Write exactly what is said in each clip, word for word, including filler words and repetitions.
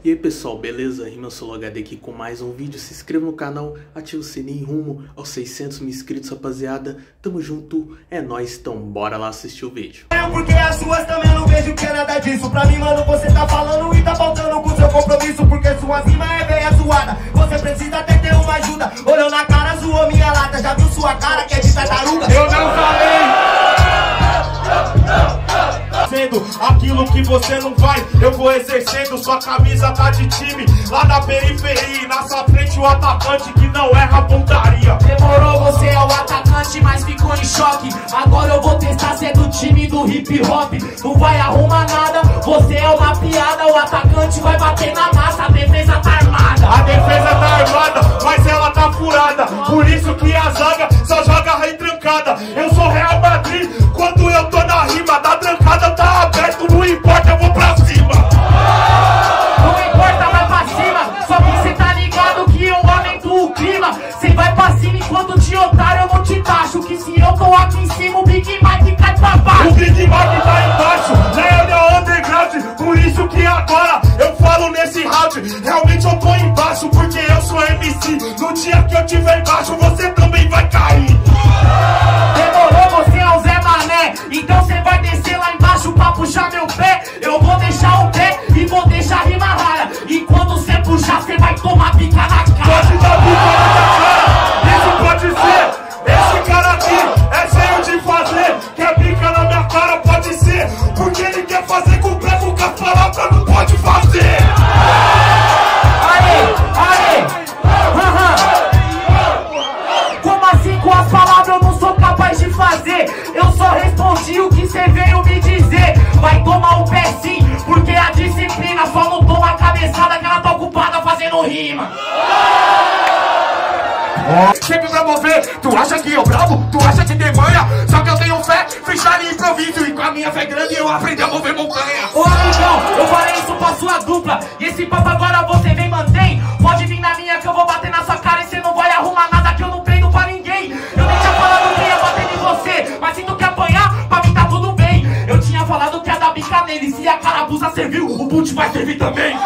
E aí pessoal, beleza? RimaSoloHD aqui com mais um vídeo. Se inscreva no canal, ativa o sininho rumo aos seiscentos mil inscritos, rapaziada. Tamo junto, é nóis, então bora lá assistir o vídeo. Porque as suas também eu não vejo que é nada disso. Pra mim, mano, você tá falando e tá faltando com seu compromisso. Porque sua rima é bem zoada, você precisa até ter uma ajuda. Olhou na cara, zoou minha lata. Já viu sua cara que é de tartaruga? Eu não falei sendo aquilo que você não vai, eu vou exercendo. Sua camisa tá de time lá na periferia, e na sua frente o atacante que não erra pontaria. Demorou, você é o atacante, mas ficou em choque. Agora eu vou testar ser do time do hip hop. Não vai arrumar nada, você é uma piada. O atacante vai bater na massa, a defesa tá armada. A defesa tá armada, mas ela tá furada. Por isso que a zaga só joga retrancada. Eu sou Real Madrid, quando eu tô na rima, da trancada tá aberto, não importa, eu vou pra cima. Não importa, vai pra cima. Só que cê tá ligado que eu aumento o clima. Cê vai pra cima enquanto de otário eu não te taxo. Que se eu tô aqui em cima, o Big Mike cai pra baixo. O Big Mike tá embaixo, né? Ele é underground. Por isso que agora eu falo nesse round. Realmente eu tô embaixo, porque eu sou M C. No dia que eu tiver embaixo, você também vai cair. Demorou, você é o Zé Mané. Então cê vai descer lá embaixo pra puxar meu pé. Eu vou deixar o pé e vou deixar a rima rara. E quando cê puxar, cê vai tomar pica na cara. Pode dar pica na cara, isso pode ser. Esse cara aqui é cheio de fazer. Quer pica na minha cara, pode ser. Porque ele quer fazer com o pé, com as palavras não pode fazer. Aê, aê, uhum. Como assim com as palavras eu não sou capaz de fazer? Eu só respondi o que cê veio me dizer. Vai tomar o pé sim, porque a disciplina só não toma a cabeçada que ela tá ocupada fazendo rima. Sempre pra mover, tu acha que eu bravo? Tu acha que tem manha? Só que eu tenho fé, freestyle e improviso. E com a minha fé grande eu aprendi a mover montanha. Ô amigão, eu falei isso pra sua dupla. E esse papo agora você vem mantém. Pode vir na minha que eu vou bater na sua cara. E cê não vai arrumar nada que eu não prendo pra ninguém. Eu nem tinha falado que ia bater em você, mas se tu quer apanhar, pra mim tá tudo bem. Eu tinha falado que ia dar bica nele. Se a carapuça serviu, o boot vai servir também.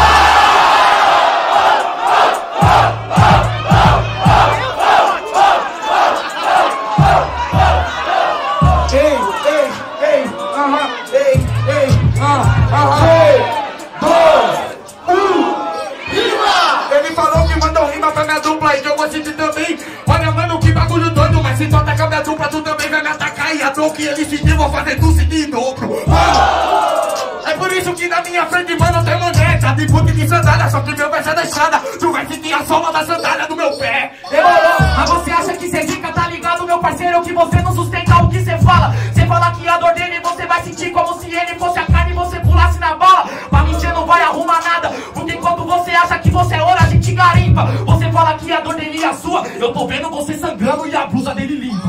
Se tu atacar minha dupla, tu também vai me atacar. E a dor que ele sentiu, vou fazer tu sentir em dobro. Mano, é por isso que na minha frente, mano, tem maneta de boot de sandália, só que meu pé é da estrada. Tu vai sentir a sola da sandália do meu pé. Demorou, mas você acha que cê fica, tá ligado, meu parceiro? Que você não sustenta o que cê fala. Cê fala que a dor dele você vai sentir como se ele fosse a carne e você pulasse na bala. Pra mim cê não vai arrumar nada, porque enquanto você acha que você é ouro, a gente garimpa. Você fala que a dor dele é a sua, eu tô vendo você sangrando e a blusa dele limpa.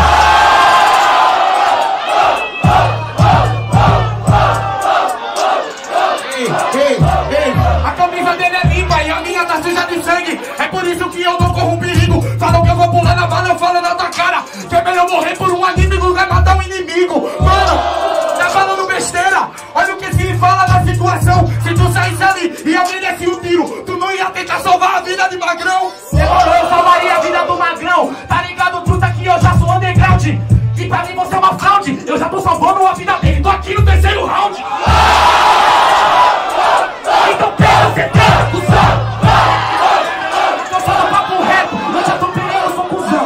Ei, ei, ei, a camisa dele é limpa e a minha tá suja de sangue. É por isso que eu não corro um perigo. Falam que eu vou pular na bala, eu falo na tua cara. Que é melhor morrer por um inimigo, vai matar um inimigo. Mano, tá falando besteira. Olha o que se fala na situação. Se tu saísse ali e alguém desse um tiro, tu não ia tentar salvar a vida de Magrão? Demorou, eu salvaria a vida do Magrão. Tá ligado, truta, que eu já sou underground. E pra mim você é uma fraude. Eu já tô salvando a vida dele, tô aqui no terceiro round. Então pega, cê pega, cuzão. Tô falando papo reto, eu já tô pegando, eu sou cuzão.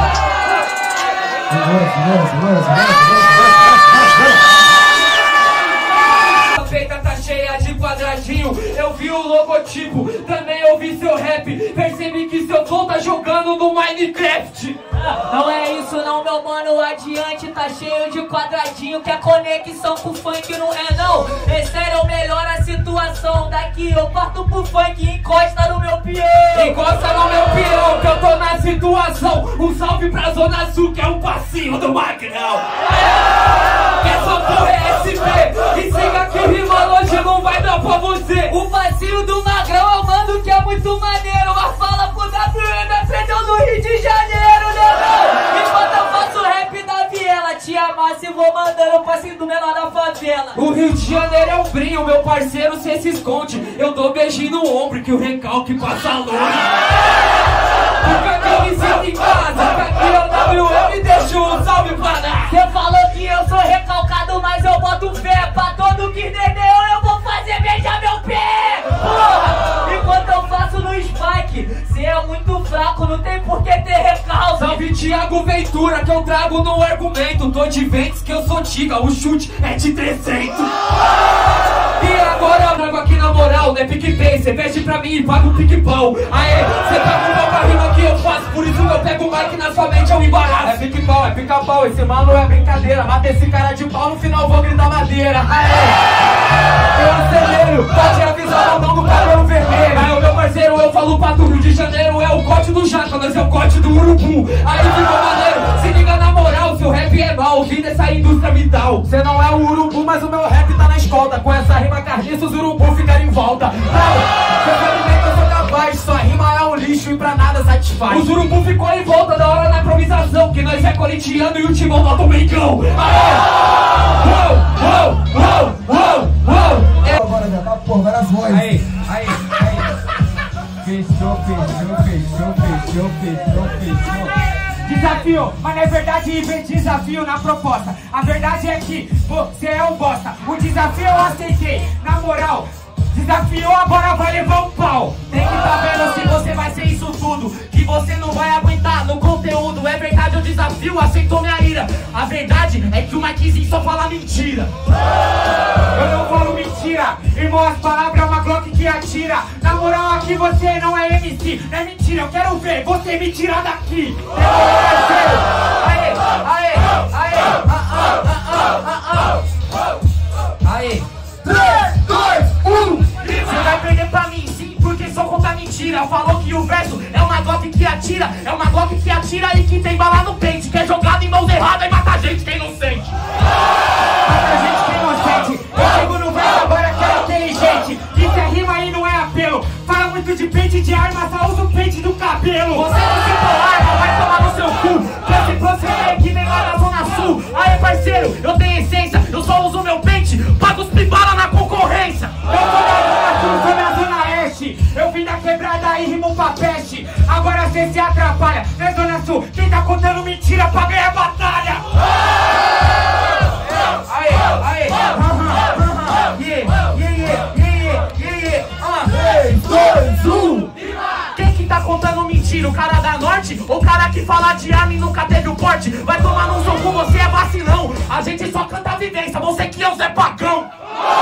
A feita tá cheia de quadradinho. Eu vi o logotipo, também ouvi seu rap. Percebi que seu flow tá jogando no Minecraft. Não é isso não, meu mano, adiante tá cheio de quadradinho. Que a conexão com o funk não é não. É sério, melhora a situação. Daqui eu parto pro funk e encosta no meu peão. Encosta no meu peão, que eu tô na situação. Um salve pra Zona Sul, que é um passinho do Magrão. Que essa porra é S P. E siga que rima hoje não vai dar pra você. O passinho do Magrão eu mando que é muito maneiro. Mas fala pro W M, aprendeu no Rio de Janeiro, né? Enquanto eu faço rap da viela, te amasse e vou mandando o passinho do menor da favela. O Rio de Janeiro é um brinho, meu parceiro, cê se esconde. Eu dou beijinho no ombro que o recalque passa longe. Porque aqui eu me sinto em casa, que aqui eu W M deixo um salve pra dar. Cê falou que eu sou recalcado, mas eu boto fé. Pra todo que entendeu eu vou fazer beijar meu pé. Porra, enquanto eu faço no spike, cê é muito fraco, não tem por que ter recalque. Salve Thiago Ventura que eu trago no argumento. Tô de Ventes que eu sou tiga, o chute é de trezentos. E agora eu trago aqui na moral, né PicPay, cê veste pra mim e paga o pique-pau. Aê, cê tá com mal pra rima que eu faço, por isso eu pego o mic na sua mente, eu embaraço. É pique-pau, é pica-pau, esse mano é brincadeira. Mata esse cara de pau, no final vou gritar madeira. Aê, eu acelero, pode avisar o mão do cabelo vermelho. Aí, meu parceiro, eu falo pra tu, Rio de Janeiro é o corte do jaca, nós é o corte do urubu. Aí ficou maneiro, se liga na moral, seu rap é mal, vindo dessa indústria vital. Cê não é o urubu, mas o meu rap tá na escolta. Com essa rima carniça, os urubu ficaram em volta. Cê sabe bem que eu sou capaz, sua rima é um lixo e pra nada satisfaz. Os urubu ficou em volta da hora da improvisação, que nós é corintiano e o timão nota o Mengão. Uou, uou, uou, uou, uou. Agora já tá, porra, várias vozes. Aí, aí, aí. Fechou, fechou, fechou, fechou, fechou, fechou. Desafio, mas não é verdade vem desafio na proposta. A verdade é que você é um bosta. O desafio eu aceitei, na moral. Desafiou, agora vai levar um pau. Tem que tá vendo se você vai ser isso tudo, que você não vai aguentar no conteúdo. É verdade, eu desafio, aceitou minha ira. A verdade é que o Mikezinho só fala mentira. Eu não falo mentira, irmão, as palavras é uma Glock que atira. Na moral aqui você não é M C, não é mentira, eu quero ver você me tirar daqui. Demorou, parceiro? Aê, aê, aê, ah, ah, ah, ah, ah. Aê. três, dois, um. Você vai perder pra mim, sim, porque só conta mentira. Falou que o verso é uma Glock que atira, é uma Glock que atira e que tem bala no pente, que é jogado em mãos erradas e mata gente quem não sente. Mata gente que é inocente. Eu chego no verso agora que é inteligente. Isso é rima aí, não é apelo. Fala muito de pente de arma, só usa o pente do cabelo. Você não se for arma, vai tomar no seu cu. Quer se proceder que nem lá na Zona Sul. Aê, parceiro, eu tenho essência, eu só uso meu pente pra cuspir bala na concorrência. Eu sou da Zona Sul, sou da Zona Oeste. Eu vim da quebrada e rimo pra peste. Agora cê se atrapalha, né, Zona Sul? Quem tá contando mentira pra ganhar a batalha? Aê, aê, yeah, yeah, yeah, yeah, ah. três, dois, um. Quem que tá contando mentira? O cara da Norte? Ou o cara que fala de arma e nunca teve o porte? Vai tomar num soco, você é vacilão. A gente só canta a vivência, você que é o Zé Pacão.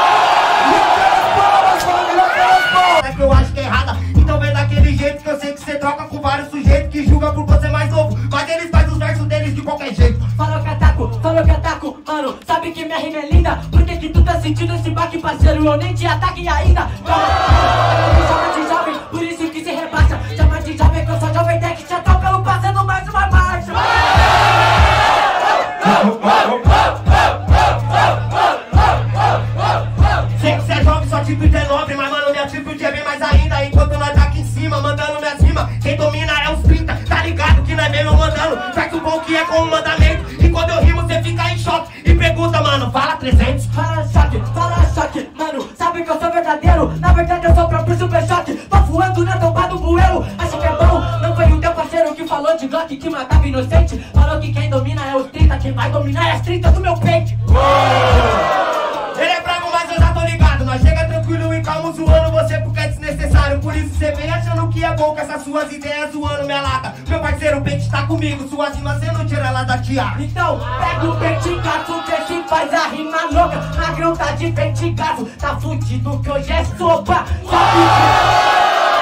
É que eu acho que é errada, então vem daquele jeito que eu sei que você troca com vários sujeitos que julgam por você mais novo, mas eles fazem os versos deles de qualquer jeito. Falou que ataco, falou que ataco, mano, sabe que minha rima é linda? Por que que tu tá sentindo esse baque, parceiro? Eu nem te ataque ainda. Me chama de jovem, por isso que se rebaixa. Chama de jovem que eu sou jovem tech, já tocando, passando mais uma marcha. Sei que cê é jovem, só tipo é nobre, mas mano, minha atitude é bem mais ainda. Enquanto nós tá aqui em cima, mandando minha cima, quem domina é os trinta, tá ligado que nós mesmo mandando. Faz o bom que é como mandamento, e quando eu rimo cê fica em choque e pergunta, mano, fala trezentos. Fala choque, fala choque, mano, sabe que eu sou verdadeiro. Na verdade eu sou o próprio super choque. Tô voando na tomba do bueiro, acha que é bom? Não foi o teu parceiro que falou de Glock que matava inocente. Falou que quem domina é os trinta, quem vai dominar é as trinta do meu peito. Ele é bravo, mas eu já tô ligado. Nós chega tranquilo e calmo zoando você porque é desnecessário. Por isso cê vem achando que é bom com essas suas ideias zoando minha lata. Meu parceiro, o pente tá comigo, suas rimas cê não tira ela da tiara. Então pega o pente gato, vê se faz a rima louca. Magrão tá de pente gato, tá fudido que hoje é sopa. Sabe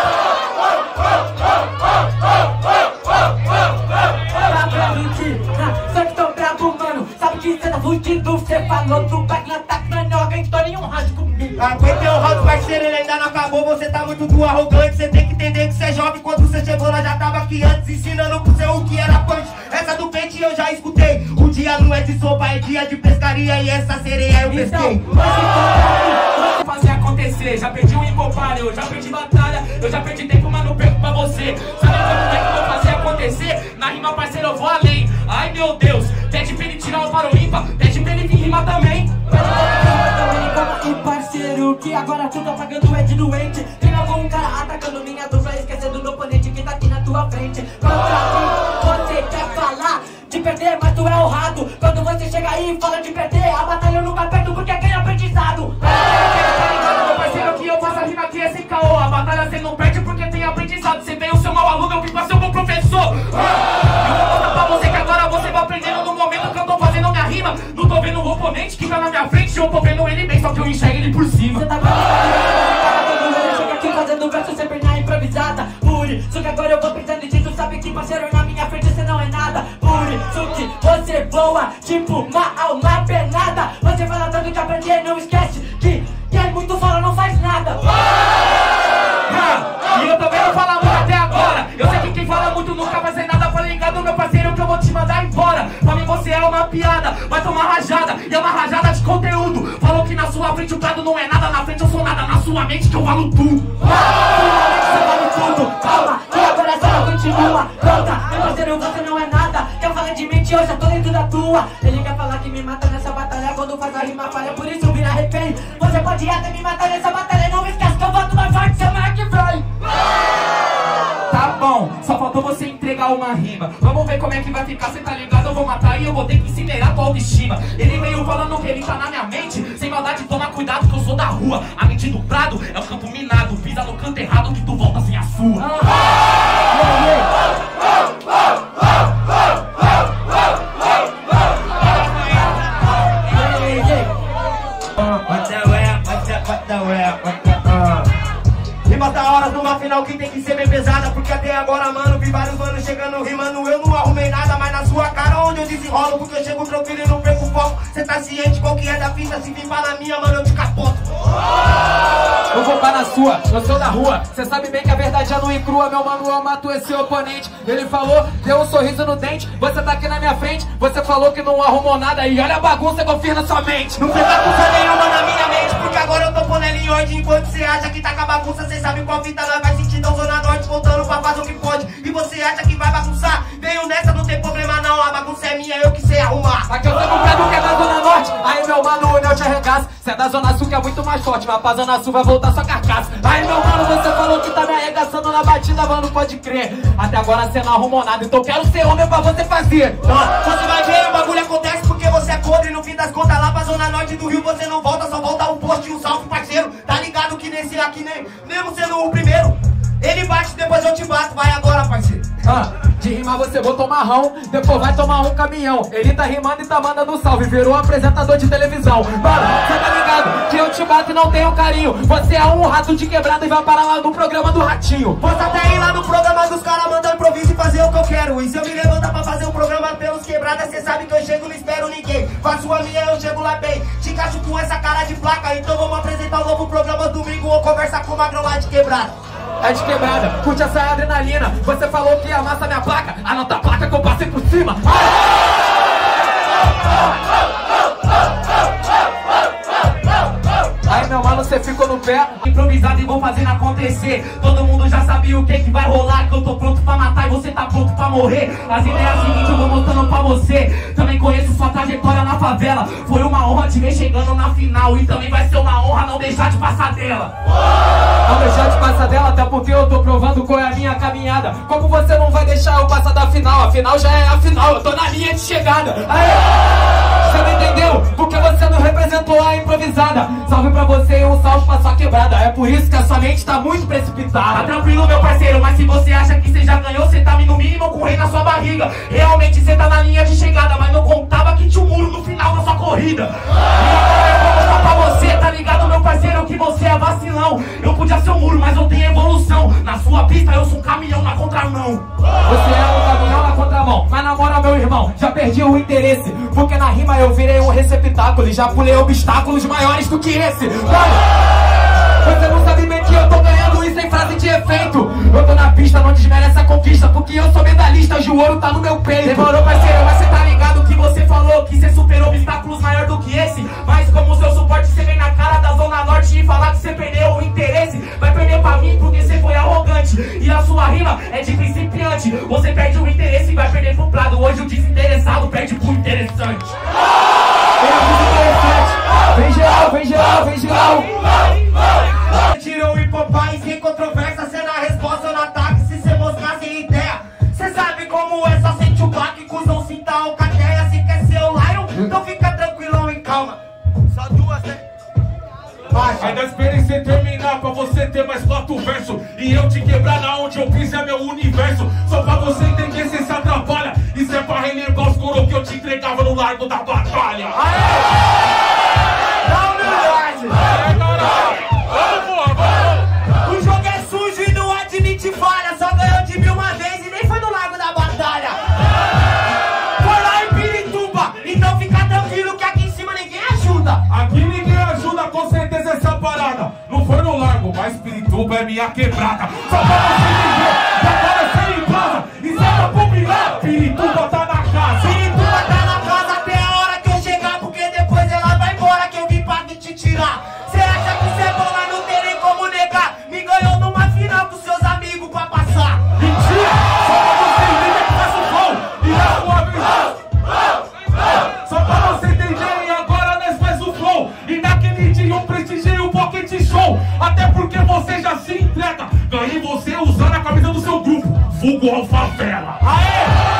só que tô bravo, mano. Sabe que cê tá fudido, cê falou do back na tac, mas não aguentou nenhum round comigo. Aguentei o round, parceiro, ele ainda não acabou. Você tá muito do arrogante, cê tem que entender que cê é jovem. Quando cê chegou, nós já tava aqui antes, ensinando pro seu o que era punch. Essa do pente eu já escutei. O dia não é de sopa, é dia de pescaria. E essa sereia eu pesquei. Então, fazer acontecer, já perdi um embopalho, eu já perdi batalha, eu já perdi tempo, mas não perco pra você. Sabe como é que eu vou fazer acontecer? Na rima, parceiro, eu vou além. Ai meu Deus, pede pra ele tirar o paro ímpar, pede pra ele vir rimar também. Pede pra ele vir rimar também. E agora tu tá pagando é de doente. Tem algum cara atacando minha dupla, esquecendo do oponente que tá aqui na tua frente. Contra mim, você quer falar de perder, mas tu é honrado. Quando você chega aí e fala de perder, a batalha eu nunca perdo porque é ganha aprendizado. Tá ligado, meu parceiro, que eu faço a rima aqui é sem caô. A batalha cê não perde porque tem aprendizado. Você veio ser um mau aluno, eu vim pra ser um bom professor. Eu vou contar pra você que agora você vai aprendendo no momento que eu tô fazendo minha rima. Não tô vendo o oponente que tá na minha frente, eu tô vendo ele bem, só que eu enxergo ele por cima. Você tá vendo, você chega aqui fazendo verso sempre na improvisada. Por isso que agora eu vou pensando em ti, tu sabe que parceiro na minha frente você não é nada. Por isso que você voa tipo uma alma penada. Você fala tanto de aprender, não esquece que quem muito fala não faz nada. Ah, e eu também não falo muito até agora. Eu sei que quem fala muito nunca vai ser nada. Fala ligado, meu parceiro, que eu vou te mandar embora. Pra mim você é uma piada, vai tomar rajada. E é uma rajada de conteúdo. Falou que na sua frente o prado não é nada. Na frente eu sou nada, na sua mente que eu falo tudo. Você vale tudo, calma, que agora a cena continua. Conta, meu parceiro, você não é nada. Quer falar de mente, eu já tô dentro da tua. Ele quer falar que me mata nessa batalha quando faz a rima falha, por isso vira refém. Você pode até me matar nessa batalha, não esquece que eu boto mais forte semana que vem. Tá bom, só faltou você entregar uma rima. Vamos ver como é que vai ficar, cê tá ligado? Eu vou matar e eu vou ter que incinerar tua autoestima. Ele veio falando que ele tá na minha mente. Sem maldade, toma cuidado que eu sou da rua. A mente do prado é um campo minado. Pisa no canto errado que tu volta sem a sua. Rimas da hora numa final que tem que ser bem pesada. Porque até agora, mano, vi vários manos chegando rimando. Eu não arrumei nada, mas na sua cara onde eu desenrolo. Porque eu chego tranquilo e não perco o foco. Cê tá ciente qual que é da fita? Se vir na minha, mano, eu te capoto. Eu vou pá na sua, eu sou da rua. Cê sabe bem que a verdade é nua e crua. Meu mano, eu mato esse oponente. Ele falou, deu um sorriso no dente. Você tá aqui na minha frente. Você falou que não arrumou nada. E olha a bagunça que eu fiz na sua mente. Não fez bagunça nenhuma na minha mente. Porque agora eu tô pondo ela em ordem. Enquanto cê acha que tá com a bagunça, cê sabe qual fita nós vai sentir. Então Zona Norte voltando pra fazer o que pode. E você acha que vai bagunçar? Veio nessa, não tem problema não. A bagunça é minha, eu que sei arrumar. Aqui eu tô com prado que é da Zona Norte. Aí meu mano, o Neo te arregaça. Cê é da Zona Sul que é muito mais forte. Mas pra Zona Sul vai voltar sua carcaça. Aí meu mano, você falou que tá me arregaçando na batida, mano, pode crer. Até agora cê não arrumou nada, então quero ser homem pra você fazer. Não, você vai ver, o bagulho acontece porque você é podre. No fim das contas, lá pra Zona Norte do Rio você não volta. Só volta um post e um salve, parceiro. Tá ligado que nesse aqui, nem, mesmo sendo o primeiro, ele bate, depois eu te bato. Vai agora, parceiro. Ah, de rimar você botou marrão, depois vai tomar um caminhão. Ele tá rimando e tá mandando salve, virou apresentador de televisão. Mano, cê tá ligado que eu te bato e não tenho carinho. Você é um rato de quebrada e vai parar lá no programa do Ratinho. Posso até ir lá no programa dos caras, mandar improviso e fazer o que eu quero. E se eu me levantar pra fazer um programa pelos quebradas, cê sabe que eu chego, não espero ninguém. Faço a minha, eu chego lá bem. Te encaixo com essa cara de placa, então vamos apresentar um novo programa domingo ou conversar com o Magrão lá de quebrada. É de quebrada, curte essa adrenalina. Você falou que ia amassar minha placa, anota a placa que eu passei por cima. Aí meu mano, cê ficou no pé. Improvisado e vou fazendo acontecer. Todo mundo já sabia o que que vai rolar. Que eu tô pronto pra matar e você tá pronto pra morrer. As ideias seguintes eu vou mostrando pra você. Também conheço sua trajetória na favela. Foi uma honra te ver chegando na final. E também vai ser uma honra não deixar de passar dela. Não deixar de passar dela, até porque eu tô provando qual é a minha caminhada. Como você não vai deixar eu passar da final? A final já é a final, eu tô na linha de chegada. Aê! Você não entendeu? Porque você não representou a improvisada. Salve pra você e um salve pra sua quebrada. É por isso que a sua mente tá muito precipitada. Tá tranquilo, meu parceiro, mas se você acha que você já ganhou, você tá no mínimo com o rei na sua barriga. Realmente você tá na linha de chegada, mas não contava que tinha um muro no final da sua corrida. E agora eu vou mostrar pra você, tá ligado, meu parceiro, que você é vacilão. Eu podia ser um muro, mas eu tenho evolução. Na sua pista eu sou um caminhão na contramão. Você é um caminhão na contramão. Mas na moral, meu irmão, já perdi o interesse. Porque na rima eu virei um receptáculo e já pulei obstáculos maiores do que esse. Mano, você não sabe bem que eu tô ganhando isso em frase de efeito. Eu tô na pista, não desmerece a conquista, porque eu sou medalhista, hoje o ouro tá no meu peito. Demorou, parceiro, mas você tá ligado que você falou que você superou obstáculos maior do que esse. Mas como o seu suporte, você vem na cara da Zona Norte e falar que você perdeu o interesse. Vai perder pra mim porque você foi arrogante. E a sua rima é de principiante. Você perde o interesse e vai perder pro prado. Hoje o desinteressado perde pro interessante. É muito interessante. Vem geral, vem geral, vem geral. ter mais quatro versos e eu te quebrar na onde eu fiz é meu universo. Só pra você entender, cê se atrapalha. Isso é pra relembrar os coro que eu te entregava no largo da batalha. Aê! Dá humildade! É, caralho! Vamos, porra, vamos! O jogo é sujo e não admite falha. Só ganhou de mil uma vez e nem foi no largo da batalha. Foi lá em Pirituba, então fica tranquilo que aqui em cima ninguém ajuda. Aqui ninguém ajuda, com certeza, essa parada. Não foi no largo, mas Pirituba é minha quebrada. Só pra você entender, agora é sem em casa. E cê tá popular, Pirituba tá na casa. Pirituba tá na casa até a hora que eu chegar, porque depois ela vai embora que eu vim pra te tirar. Cê acha que cê é bom, mas não tem nem como negar. Me ganhou numa final com seus amigos pra passar. Mentira! Só pra você entender que faz o flow. E na sua vez. Só pra você entender, e agora nós faz o flow. E naquele dia eu prestigiei o Pocket Show. Até porque você já se entrega. Ganhei você usando a camisa do seu grupo, vulgo Alfavela. Aê!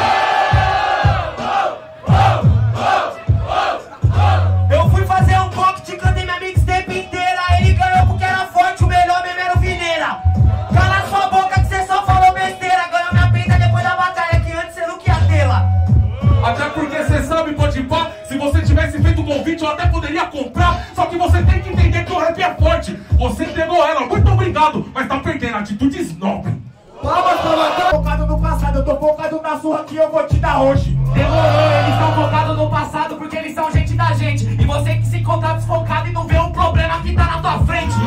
Eu fui fazer um pocket, cantei minha mixtape inteira. Ele ganhou porque era forte, o melhor mesmo era o Vineira. Cala sua boca que cê só falou besteira. Ganhou minha peita depois da batalha, que antes cê não queria tê-la. Até porque você sabe, pode pá, se você tivesse feito o convite eu até poderia comprar. Só que você tem que entender que o rap é forte. Você pegou ela, muito obrigado, mas tá perdendo atitudes nobres. Palmas pra você. Tô focado no passado, eu tô focado na surra que eu vou te dar hoje. Demorou, eles estão focados no passado porque eles são gente da gente. E você que se encontra desfocado e não vê o problema que tá na tua frente.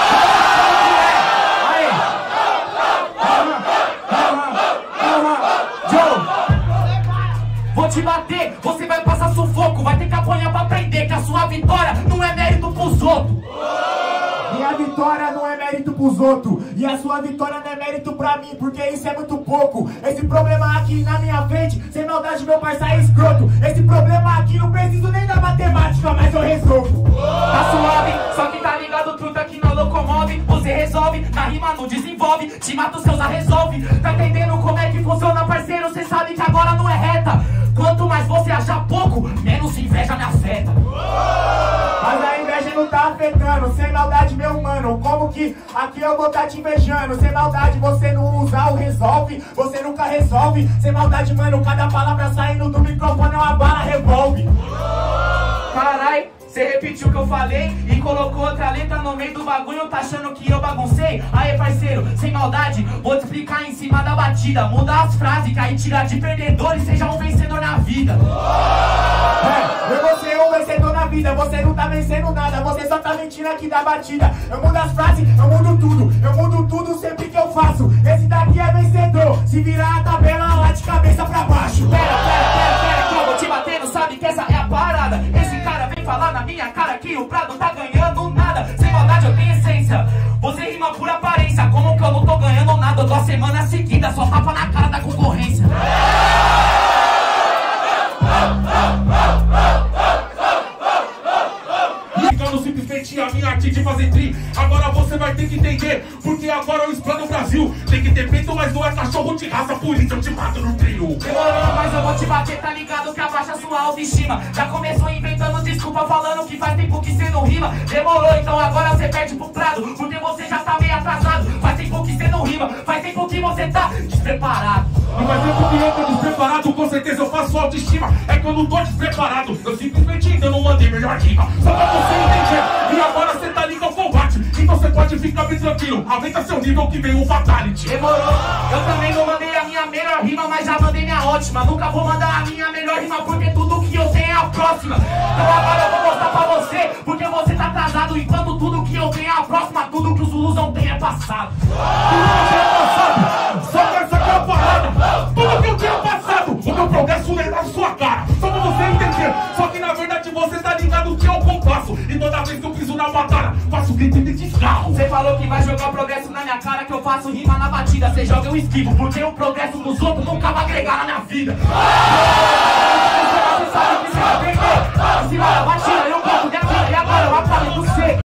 Aí. Joe. Vou te bater, você vai passar sufoco. Vai ter que apanhar pra aprender que a sua vitória não é mérito pros outros. Minha vitória não é mérito pros outros. E a sua vitória não é mérito pra mim, porque isso é muito pouco. Esse problema aqui na minha frente, sem maldade meu parceiro é escroto. Esse problema aqui não preciso nem da matemática, mas eu resolvo. Tá suave, só que tá ligado, truta que não locomove. Você resolve, na rima não desenvolve. Te mata os seus, a resolve. Tá entendendo como é que funciona, parceiro? Cê sabe que agora não é reta. Quanto mais você achar pouco, menos inveja me afeta. Mas a inveja não tá afetando, sem maldade meu mano. Como que aqui eu vou tá te invejando? Sem maldade você não usa o resolve, você nunca resolve. Sem maldade mano, cada palavra saindo do microfone é uma bala revolve. Carai, cê repetiu o que eu falei e colocou outra letra no meio do bagulho, tá achando que eu baguncei? Aê parceiro, sem maldade, vou te explicar em cima da batida. Muda as frases, que aí tira de perdedor e seja um vencedor na vida. É, eu vou ser um vencedor na vida, você não tá vencendo nada, você só tá mentindo aqui da batida. Eu mudo as frases, eu mudo tudo, eu mudo tudo sempre que eu faço. Esse daqui é vencedor, se virar a tabela lá de cabeça pra baixo. Pera, pera, pera, pera, que eu vou te batendo, sabe que essa é a parada. Esse cara vem falar na minha cara que o Prado tá ganhando nada. Sem maldade eu tenho essência, você rima por aparência. Como que eu não tô ganhando nada, eu tô a semana seguida, só tapa na cara da concorrência. Ficando simplesmente a minha arte de fazer tri. Agora você vai ter que entender, porque agora eu explano o Brasil. Tem que ter peito, mas não é cachorro de raça, por isso eu te mato no trio. Demorou, mas eu vou te bater, tá ligado que abaixa sua autoestima. Já começou inventando desculpa, falando que faz tempo que cê não rima. Demorou, então agora você perde pro Prado, porque você já tá meio atrasado. Faz tempo que cê não rima, faz tempo que você tá despreparado. E faz tempo que eu tô despreparado, com certeza eu faço autoestima. É que eu não tô despreparado, eu simplesmente ainda não mandei melhor rima. Só pra você entender, e agora você tá ligado ao combate. Então você pode ficar bem tranquilo, aumenta seu nível que vem o fatality. Demorou, eu também não mandei a minha melhor rima, mas já mandei minha ótima. Nunca vou mandar a minha melhor rima, porque tudo que eu tenho é a próxima. Então agora eu vou mostrar pra você, porque você tá atrasado. Enquanto tudo que eu tenho é a próxima, tudo que os Zulus não tem é passado. Tudo que eu tenho é passado, só que essa aqui é a parada. Tudo que eu tenho é passado, o meu progresso é na sua cara. Só pra você entender, só que na verdade você tá ligado que é o compasso. E toda vez que eu piso na batalha, faço grito de descarro. Você falou que vai jogar o progresso na minha cara, que eu faço rima na batida. Você joga eu esquivo, porque o progresso dos outros nunca vai agregar na minha vida. Você sabe que você vai perder. Em cima da batida, eu boto minha vida e agora eu apago você.